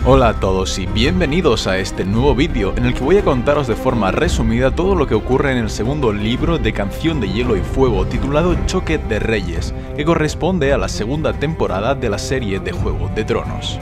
Hola a todos y bienvenidos a este nuevo vídeo en el que voy a contaros de forma resumida todo lo que ocurre en el segundo libro de Canción de Hielo y Fuego titulado Choque de Reyes, que corresponde a la segunda temporada de la serie de Juego de Tronos.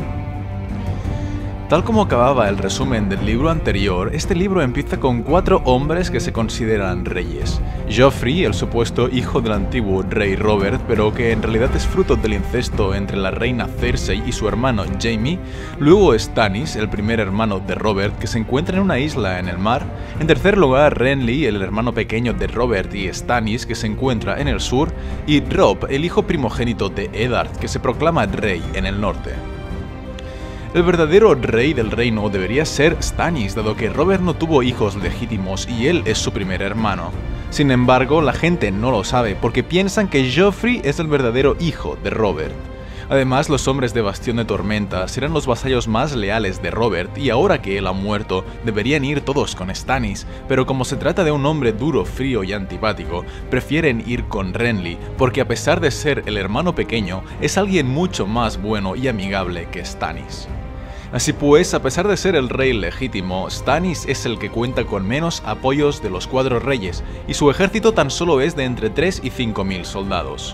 Tal como acababa el resumen del libro anterior, este libro empieza con 4 hombres que se consideran reyes. Joffrey, el supuesto hijo del antiguo rey Robert, pero que en realidad es fruto del incesto entre la reina Cersei y su hermano Jaime. Luego Stannis, el primer hermano de Robert, que se encuentra en una isla en el mar. En tercer lugar Renly, el hermano pequeño de Robert y Stannis, que se encuentra en el sur. Y Robb, el hijo primogénito de Eddard, que se proclama rey en el norte. El verdadero rey del reino debería ser Stannis, dado que Robert no tuvo hijos legítimos y él es su primer hermano. Sin embargo, la gente no lo sabe porque piensan que Joffrey es el verdadero hijo de Robert. Además, los hombres de Bastión de Tormenta serán los vasallos más leales de Robert y ahora que él ha muerto, deberían ir todos con Stannis, pero como se trata de un hombre duro, frío y antipático, prefieren ir con Renly, porque a pesar de ser el hermano pequeño, es alguien mucho más bueno y amigable que Stannis. Así pues, a pesar de ser el rey legítimo, Stannis es el que cuenta con menos apoyos de los 4 reyes, y su ejército tan solo es de entre 3 y 5.000 soldados.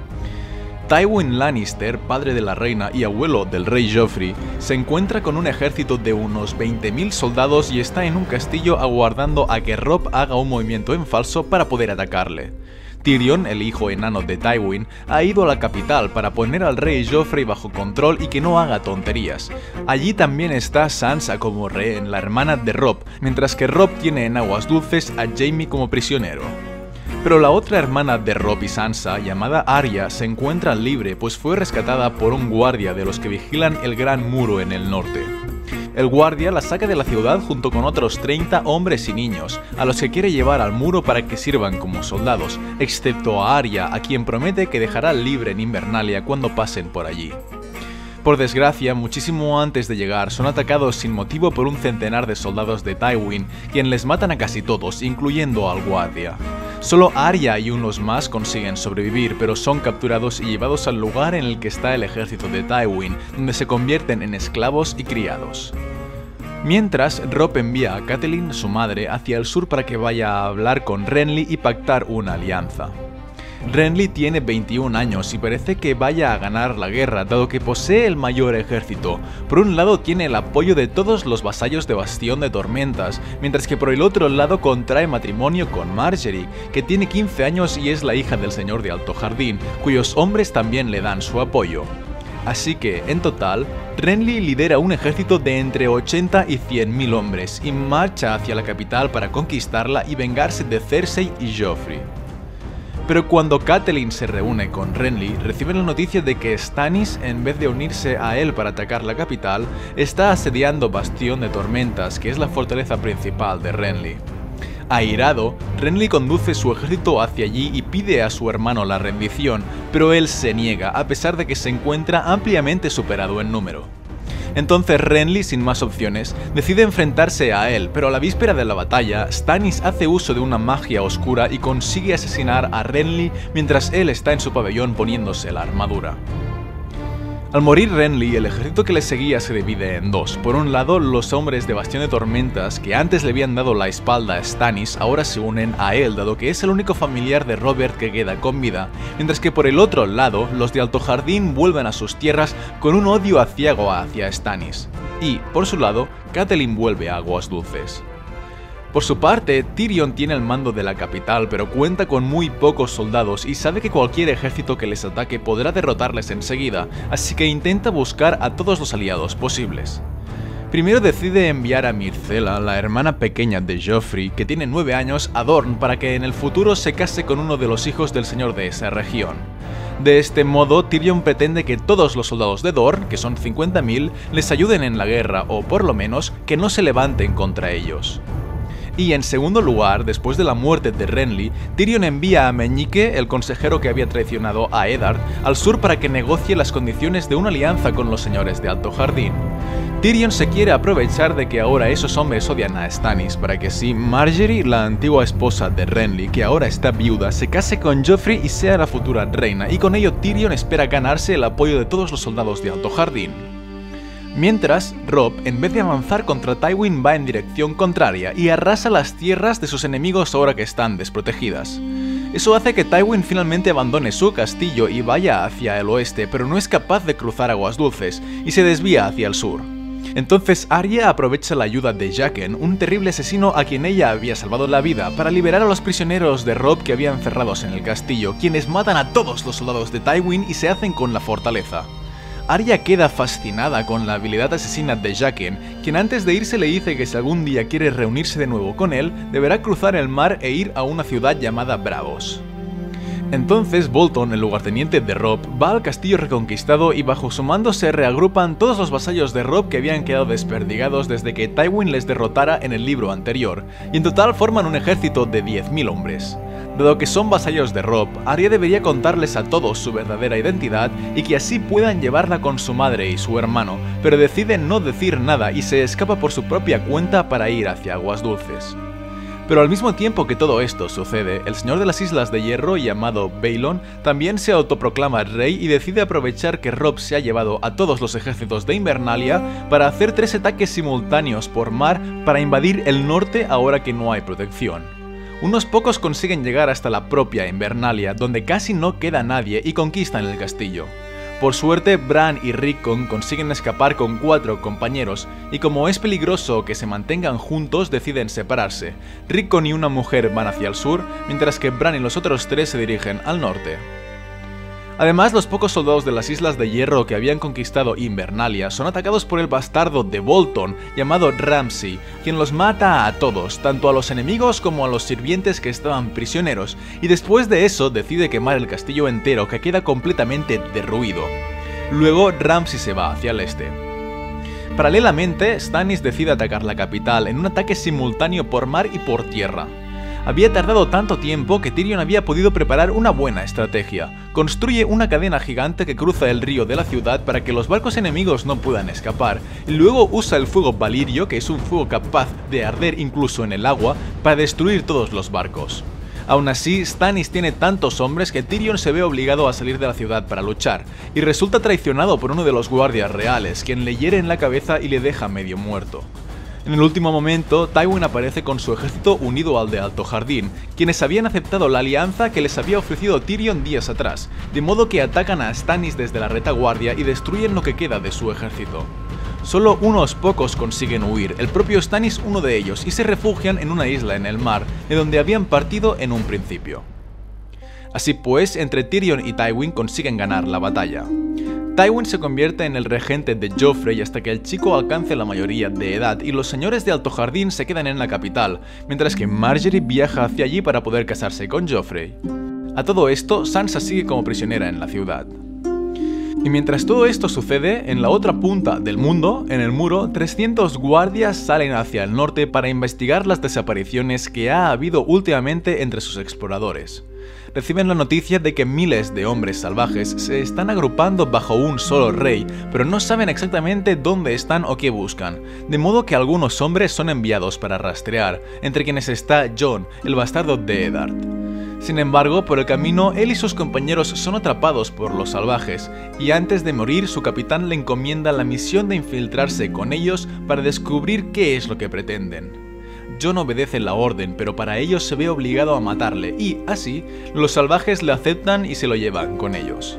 Tywin Lannister, padre de la reina y abuelo del rey Joffrey, se encuentra con un ejército de unos 20.000 soldados y está en un castillo aguardando a que Robb haga un movimiento en falso para poder atacarle. Tyrion, el hijo enano de Tywin, ha ido a la capital para poner al rey Joffrey bajo control y que no haga tonterías. Allí también está Sansa como rehén, la hermana de Robb, mientras que Robb tiene en aguas dulces a Jaime como prisionero. Pero la otra hermana de Robb y Sansa, llamada Arya, se encuentra libre pues fue rescatada por un guardia de los que vigilan el Gran Muro en el norte. El guardia la saca de la ciudad junto con otros 30 hombres y niños, a los que quiere llevar al muro para que sirvan como soldados, excepto a Arya, a quien promete que dejará libre en Invernalia cuando pasen por allí. Por desgracia, muchísimo antes de llegar, son atacados sin motivo por un centenar de soldados de Tywin, quien les matan a casi todos, incluyendo al guardia. Solo Arya y unos más consiguen sobrevivir, pero son capturados y llevados al lugar en el que está el ejército de Tywin, donde se convierten en esclavos y criados. Mientras, Robb envía a Catelyn, su madre, hacia el sur para que vaya a hablar con Renly y pactar una alianza. Renly tiene 21 años y parece que vaya a ganar la guerra, dado que posee el mayor ejército. Por un lado tiene el apoyo de todos los vasallos de Bastión de Tormentas, mientras que por el otro lado contrae matrimonio con Margaery, que tiene 15 años y es la hija del señor de Alto Jardín, cuyos hombres también le dan su apoyo. Así que, en total, Renly lidera un ejército de entre 80 y 100.000 hombres y marcha hacia la capital para conquistarla y vengarse de Cersei y Joffrey. Pero cuando Catelyn se reúne con Renly, recibe la noticia de que Stannis, en vez de unirse a él para atacar la capital, está asediando Bastión de Tormentas, que es la fortaleza principal de Renly. Airado, Renly conduce su ejército hacia allí y pide a su hermano la rendición, pero él se niega, a pesar de que se encuentra ampliamente superado en número. Entonces Renly, sin más opciones, decide enfrentarse a él, pero a la víspera de la batalla, Stannis hace uso de una magia oscura y consigue asesinar a Renly mientras él está en su pabellón poniéndose la armadura. Al morir Renly, el ejército que le seguía se divide en dos. Por un lado, los hombres de Bastión de Tormentas, que antes le habían dado la espalda a Stannis, ahora se unen a él, dado que es el único familiar de Robert que queda con vida, mientras que por el otro lado, los de Alto Jardín vuelven a sus tierras con un odio aciago hacia Stannis. Y, por su lado, Catelyn vuelve a Aguas Dulces. Por su parte, Tyrion tiene el mando de la capital, pero cuenta con muy pocos soldados y sabe que cualquier ejército que les ataque podrá derrotarles enseguida, así que intenta buscar a todos los aliados posibles. Primero decide enviar a Myrcella, la hermana pequeña de Joffrey, que tiene 9 años, a Dorne para que en el futuro se case con uno de los hijos del señor de esa región. De este modo, Tyrion pretende que todos los soldados de Dorne, que son 50.000, les ayuden en la guerra o, por lo menos, que no se levanten contra ellos. Y en segundo lugar, después de la muerte de Renly, Tyrion envía a Meñique, el consejero que había traicionado a Eddard, al sur para que negocie las condiciones de una alianza con los señores de Alto Jardín. Tyrion se quiere aprovechar de que ahora esos hombres odian a Stannis para que así Margaery, la antigua esposa de Renly, que ahora está viuda, se case con Joffrey y sea la futura reina, y con ello Tyrion espera ganarse el apoyo de todos los soldados de Alto Jardín. Mientras, Robb, en vez de avanzar contra Tywin, va en dirección contraria y arrasa las tierras de sus enemigos ahora que están desprotegidas. Eso hace que Tywin finalmente abandone su castillo y vaya hacia el oeste, pero no es capaz de cruzar Aguas Dulces y se desvía hacia el sur. Entonces Arya aprovecha la ayuda de Jaqen, un terrible asesino a quien ella había salvado la vida, para liberar a los prisioneros de Robb que había encerrados en el castillo, quienes matan a todos los soldados de Tywin y se hacen con la fortaleza. Arya queda fascinada con la habilidad asesina de Jaqen, quien antes de irse le dice que si algún día quiere reunirse de nuevo con él, deberá cruzar el mar e ir a una ciudad llamada Bravos. Entonces Bolton, el lugarteniente de Robb, va al castillo reconquistado y bajo su mando se reagrupan todos los vasallos de Robb que habían quedado desperdigados desde que Tywin les derrotara en el libro anterior, y en total forman un ejército de 10.000 hombres. Dado que son vasallos de Robb, Arya debería contarles a todos su verdadera identidad y que así puedan llevarla con su madre y su hermano, pero decide no decir nada y se escapa por su propia cuenta para ir hacia Aguas Dulces. Pero al mismo tiempo que todo esto sucede, el señor de las Islas de Hierro, llamado Balon, también se autoproclama rey y decide aprovechar que Robb se ha llevado a todos los ejércitos de Invernalia para hacer 3 ataques simultáneos por mar para invadir el norte ahora que no hay protección. Unos pocos consiguen llegar hasta la propia Invernalia, donde casi no queda nadie, y conquistan el castillo. Por suerte, Bran y Rickon consiguen escapar con 4 compañeros, y como es peligroso que se mantengan juntos, deciden separarse. Rickon y una mujer van hacia el sur, mientras que Bran y los otros 3 se dirigen al norte. Además, los pocos soldados de las Islas de Hierro que habían conquistado Invernalia son atacados por el bastardo de Bolton, llamado Ramsay, quien los mata a todos, tanto a los enemigos como a los sirvientes que estaban prisioneros, y después de eso decide quemar el castillo entero, que queda completamente derruido. Luego Ramsay se va hacia el este. Paralelamente, Stannis decide atacar la capital en un ataque simultáneo por mar y por tierra. Había tardado tanto tiempo que Tyrion había podido preparar una buena estrategia. Construye una cadena gigante que cruza el río de la ciudad para que los barcos enemigos no puedan escapar, y luego usa el fuego valirio, que es un fuego capaz de arder incluso en el agua, para destruir todos los barcos. Aún así, Stannis tiene tantos hombres que Tyrion se ve obligado a salir de la ciudad para luchar, y resulta traicionado por uno de los guardias reales, quien le hiere en la cabeza y le deja medio muerto. En el último momento, Tywin aparece con su ejército unido al de Alto Jardín, quienes habían aceptado la alianza que les había ofrecido Tyrion días atrás, de modo que atacan a Stannis desde la retaguardia y destruyen lo que queda de su ejército. Solo unos pocos consiguen huir, el propio Stannis uno de ellos, y se refugian en una isla en el mar, de donde habían partido en un principio. Así pues, entre Tyrion y Tywin consiguen ganar la batalla. Tywin se convierte en el regente de Joffrey hasta que el chico alcance la mayoría de edad y los señores de Alto Jardín se quedan en la capital, mientras que Margaery viaja hacia allí para poder casarse con Joffrey. A todo esto, Sansa sigue como prisionera en la ciudad. Y mientras todo esto sucede, en la otra punta del mundo, en el muro, 300 guardias salen hacia el norte para investigar las desapariciones que ha habido últimamente entre sus exploradores. Reciben la noticia de que miles de hombres salvajes se están agrupando bajo un solo rey, pero no saben exactamente dónde están o qué buscan, de modo que algunos hombres son enviados para rastrear, entre quienes está Jon, el bastardo de Eddard. Sin embargo, por el camino, él y sus compañeros son atrapados por los salvajes, y antes de morir, su capitán le encomienda la misión de infiltrarse con ellos para descubrir qué es lo que pretenden. Jon obedece la orden, pero para ello se ve obligado a matarle, y así, los salvajes le aceptan y se lo llevan con ellos.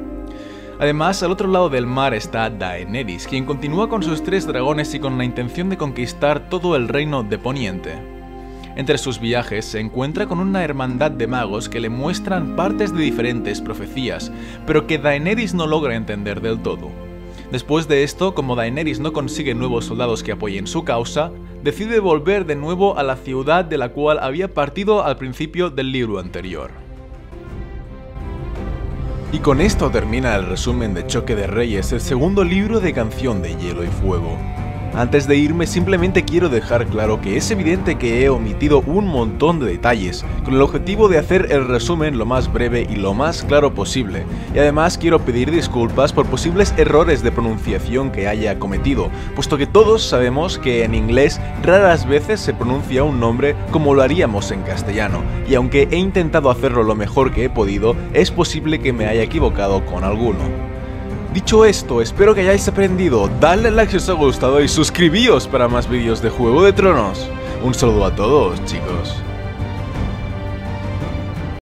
Además, al otro lado del mar está Daenerys, quien continúa con sus 3 dragones y con la intención de conquistar todo el reino de Poniente. Entre sus viajes se encuentra con una hermandad de magos que le muestran partes de diferentes profecías, pero que Daenerys no logra entender del todo. Después de esto, como Daenerys no consigue nuevos soldados que apoyen su causa, decide volver de nuevo a la ciudad de la cual había partido al principio del libro anterior. Y con esto termina el resumen de Choque de Reyes, el segundo libro de Canción de Hielo y Fuego. Antes de irme, simplemente quiero dejar claro que es evidente que he omitido un montón de detalles, con el objetivo de hacer el resumen lo más breve y lo más claro posible, y además quiero pedir disculpas por posibles errores de pronunciación que haya cometido, puesto que todos sabemos que en inglés raras veces se pronuncia un nombre como lo haríamos en castellano, y aunque he intentado hacerlo lo mejor que he podido, es posible que me haya equivocado con alguno. Dicho esto, espero que hayáis aprendido, dadle like si os ha gustado y suscribíos para más vídeos de Juego de Tronos. Un saludo a todos, chicos.